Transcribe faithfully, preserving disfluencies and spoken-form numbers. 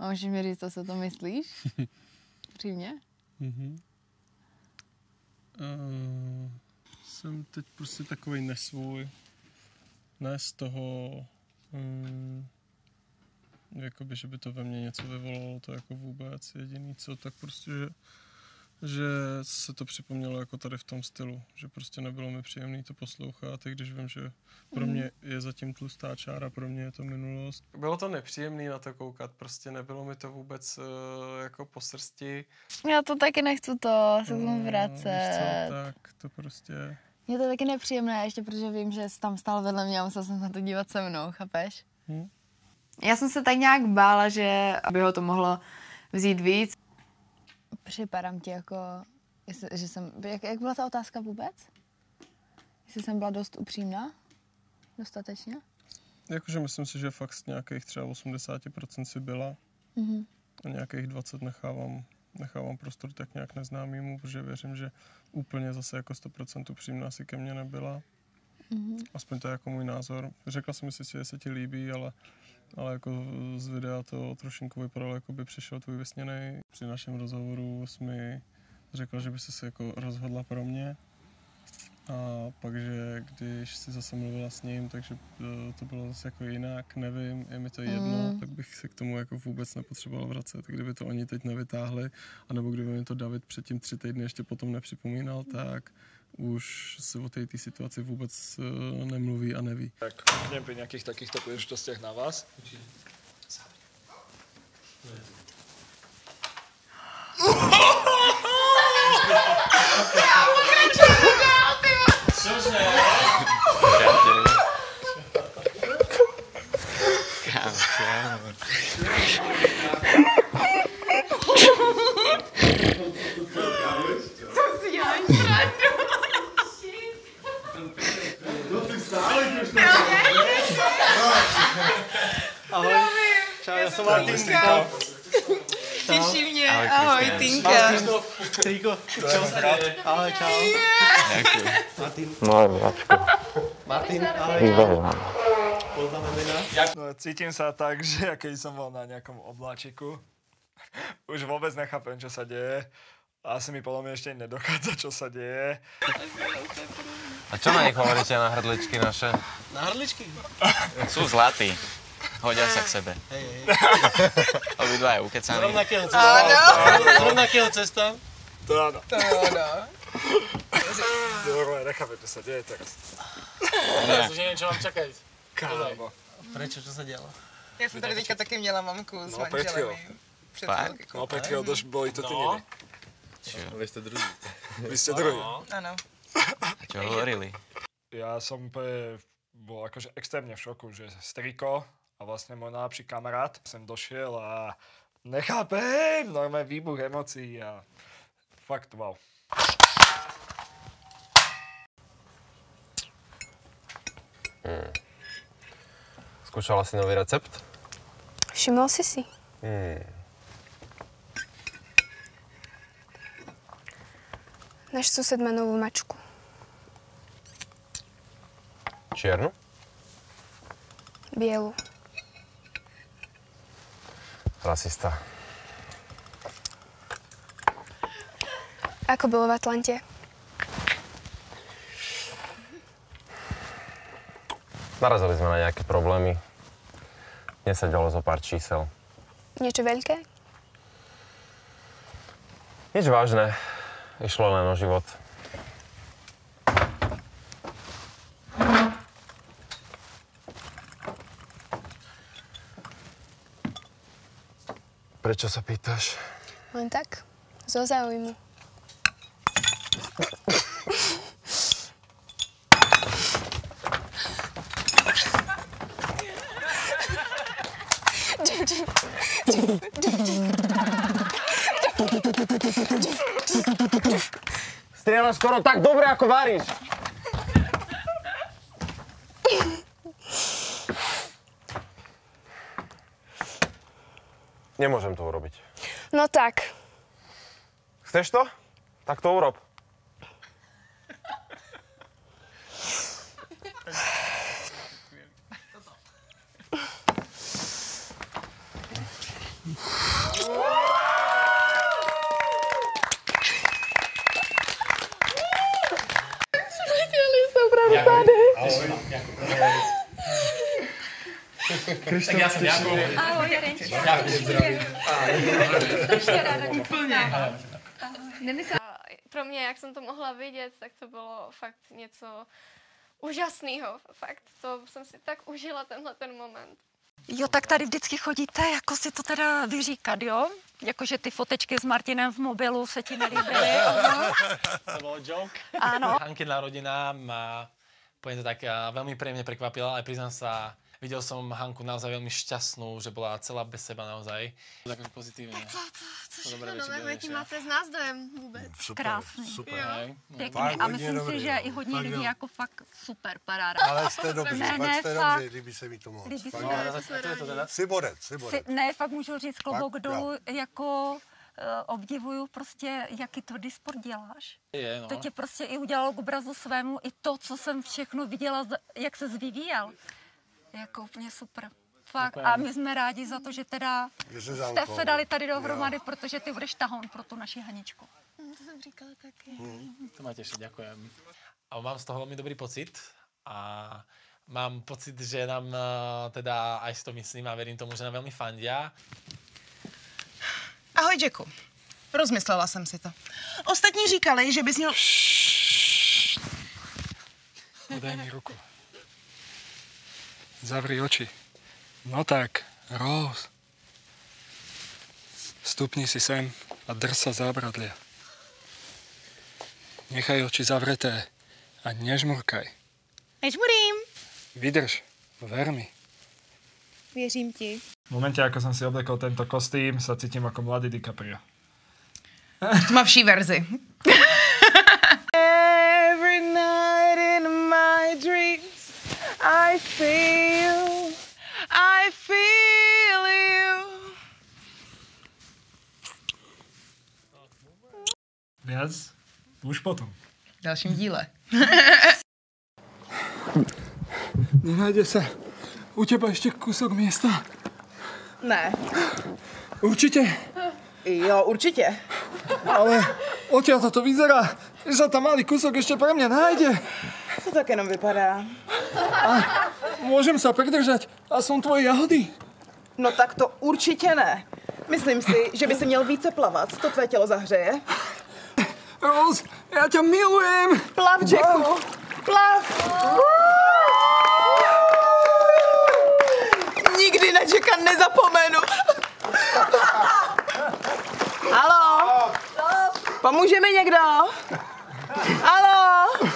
A můžeš mi říct, co si o tom myslíš? Přímě? Mhm. Uh, jsem teď prostě takovej nesvůj. Ne z toho, um, jakoby, že by to ve mně něco vyvolalo, to jako vůbec. Jediný co, tak prostě, že, že se to připomnělo jako tady v tom stylu. Že prostě nebylo mi příjemný to poslouchat, i když vím, že pro mě je zatím tlustá čára, pro mě je to minulost. Bylo to nepříjemný na to koukat, prostě nebylo mi to vůbec uh, jako po srsti. Já to taky nechci to se tomu vracet. Víš co, tak to prostě... Je to taky nepříjemné, ještě protože vím, že jsi tam stál vedle mě a musel jsem na to dívat se mnou, chápeš? Hm? Já jsem se tak nějak bála, že by ho to mohlo vzít víc. Připadám ti jako, jestli, že jsem, jak, jak byla ta otázka vůbec? Jestli jsem byla dost upřímná? Dostatečně? Jakože myslím si, že fakt z nějakých třeba osmdesát procent si byla Mhm. a nějakých dvacet nechávám, nechávám prostor tak nějak neznámýmu, protože věřím, že úplně zase jako sto procent upřímná si ke mně nebyla. Mhm. Aspoň to je jako můj názor. Řekla jsem si, že se ti líbí, ale, ale jako z videa to trošinku vypadalo, jako by přišel tvůj vysněnej. Při našem rozhovoru jsi mi řekla, že by se jako rozhodla pro mě. A pak, že když jsi zase mluvila s ním, takže to bylo zase jako jinak, nevím, je mi to jedno, mm. tak bych se k tomu jako vůbec nepotřeboval vracet. Kdyby to oni teď nevytáhli, anebo kdyby mi to David předtím tři týdny ještě potom nepřipomínal, tak už se o té situaci vůbec uh, nemluví a neví. Tak neviem pri nejakých takýchto príležitostiach na vás. Cože? Kámo, kámo. To si děláš srandu. Ahoj. Čau, já jsem Martinka. Těší mě, Ahoj, ahoj, Kristián. Tinka. Triko, čau. Ahoj, čau. Ďakujem. Martin. No, Váčko. Martin, ahoj. Výborné mám. Poznáme mena. No, cítim sa tak, že keď som bol na nejakom obláčiku, už vôbec nechápem, čo sa deje. Asi mi podľa mňa ešte nedochádza, čo sa deje. A čo na nich hovoríte na hrdličky naše? Na hrdličky? Sú zlatí. Hodia sa k sebe. Hej, hej. Obidva je Z ukecaní. rovnakého cesta. Z rovnakého cesta. To áno. To áno. Normálne, nechápem, čo sa deje teraz. Teraz už neviem, čo mám čakať. Kámo. Prečo, čo sa dialo? Já jsem tady teďka taky měla mamku s No, manželem. Před Fakt? chvilkou. No, pred chvíľou doš boli to ty nimi. Vy ste druhí. Vy ste druhí. Ano. A čo hovorili? Ja som úplne bol akože extrémne v šoku, že striko a vlastne môj najlepší kamarát sem došiel a nechápem, normálne výbuch emócií a fakt wow. Hmm. Skúšala si nový recept? Všimol si si? Hmm. Náš sused má novú mačku. Čiernu? Bielu. Rasista. Ako bolo v Atlante? Narazili sme na nejaké problémy. Nesedelo zo pár čísel. Niečo veľké? Nič vážne. Išlo len o život. Prečo sa pýtaš? Len tak. Zo záujmu. Strieľaš skoro tak dobre, ako varíš. Nemôžem to urobiť. No tak. Chceš to? Tak to urob. Tak já jsem Jakub. Ahoj, Jarenček. Já tě zdravím. Strašně ráda tě Úplně. Nemyslím. Pro mě, jak jsem to mohla vidět, tak to bylo fakt něco úžasného. Fakt, to jsem si tak užila tenhle ten moment. Jo, tak tady vždycky chodíte, jako si to teda vyříkat, jo? Jakože ty fotečky s Martinem v mobilu se ti nelíbily. To bolo joke. Áno. Hankina rodina ma, poviem to tak, veľmi príjemne prekvapila, ale priznám sa, videl som Hanku naozaj veľmi šťastnú, že bola celá bez seba naozaj. Tak pozitívne. Co, co, co všechno nového, jaký máte z nás dojem vůbec? Super, krásný. Super. Jo. Pěkný. A myslím si, že i hodně lidí jako fakt super paráda. Ale jste dobří, ne, fakt ne, jste fakt, dobří, líbí se mi to moc. Líbí se Fakt, mi no, to, to je to teda? Jsi borec, jsi borec. Si, ne, fakt můžu říct klobouk Fakt, dolů, jako uh, obdivuju prostě, jaký tvrdý sport děláš. Je, no. To tě prostě i udělalo k obrazu svému, i to, co jsem všechno viděla, jak se vyvíjel. Jako úplně super. Fakt. A my jsme rádi za to, že teda jste se dali tady dohromady, protože ty budeš tahoun pro tu naši Haničku. To jsem říkala taky. Hmm. To ma teší, ďakujem. A mám z toho veľmi dobrý pocit a mám pocit, že nám teda, aj si to myslím a verím tomu, že nám veľmi fandia. Ahoj, Jacku. Rozmyslela jsem si to. Ostatní říkali, že bys měl... Daj mi ruku. Zavri oči. No tak, Rose. Stupni si sem a drž sa zábradlia. Nechaj oči zavreté a nežmurkaj. Nežmurím. Vydrž, ver mi. Věřím ti. V momente, ako som si oblekol tento kostým, sa cítim ako mladý DiCaprio. V tmavší verzi. Every night in my dreams I see you, I feel you. Viac? Už potom. V dalším díle. Nenájde sa u teba ešte kúsok miesta? Ne. Určite? Jo, určitě. Ale odtiaľ to vyzerá, že sa tam malý kúsok ešte pre mňa nájde. To tak jenom vypadá. A môžem sa pridržať a som tvoje jahody? No tak to určitě ne. Myslím si, že by si měl více plavat. To tvé tělo zahřeje. Rose, ja ťa milujem. Plav, Jacku. Plav. Nikdy na Jacka nezapomenu. Haló? Pomůže mi někdo? Haló?